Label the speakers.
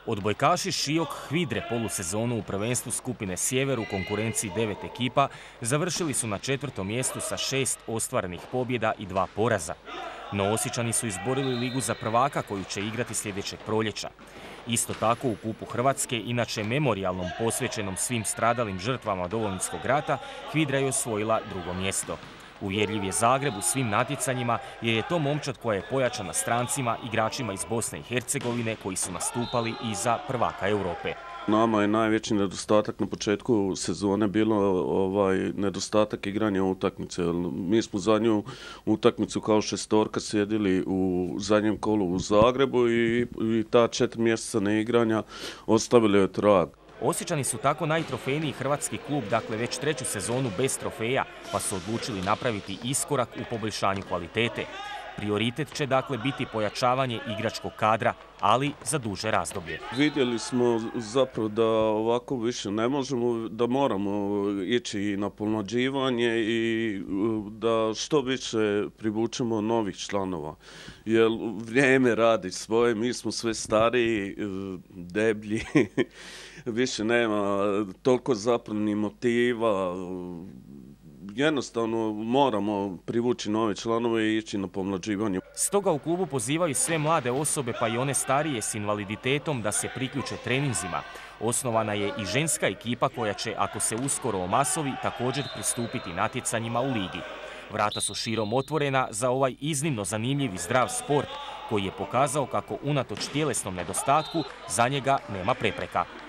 Speaker 1: Odbojkaši Šiok Hvidre polusezonu u prvenstvu skupine Sjever u konkurenciji 9 ekipa završili su na 4. mjestu sa 6 ostvarenih pobjeda i 2 poraza. No Osječani su izborili ligu za prvaka koju će igrati sljedećeg proljeća. Isto tako u Kupu Hrvatske, inače memorijalnom posvećenom svim stradalim žrtvama Domovinskog rata, Hvidra je osvojila 2. mjesto. Uvjerljiv je Zagreb u svim natjecanjima jer je to momčad koja je pojačana strancima, igračima iz Bosne i Hercegovine koji su nastupali i za prvaka Europe.
Speaker 2: Nama je najveći nedostatak na početku sezone bilo nedostatak igranja utakmice. Mi smo zadnju utakmicu kao šestorka sjedili u zadnjem kolu u Zagrebu i ta 4 mjeseca neigranja ostavili je trag.
Speaker 1: Osječani su tako najtrofejniji hrvatski klub, dakle već 3. sezonu bez trofeja, pa su odlučili napraviti iskorak u poboljšanju kvalitete. Prioritet će dakle biti pojačavanje igračkog kadra, ali za duže razdoblje.
Speaker 2: Vidjeli smo zapravo da ovako više ne možemo, da moramo ići na pomlađivanje i da što više privučemo novih članova. Jer vrijeme radi svoje, mi smo sve stariji, deblji, više nema toliko zapravo ni motiva. Jednostavno moramo privući nove članove i ići na pomlađivanje.
Speaker 1: Stoga u klubu pozivaju sve mlade osobe pa i one starije s invaliditetom da se priključe treninzima. Osnovana je i ženska ekipa koja će, ako se uskoro omasovi, također pristupiti natjecanjima u ligi. Vrata su širom otvorena za ovaj iznimno zanimljiv i zdrav sport koji je pokazao kako unatoč tjelesnom nedostatku za njega nema prepreka.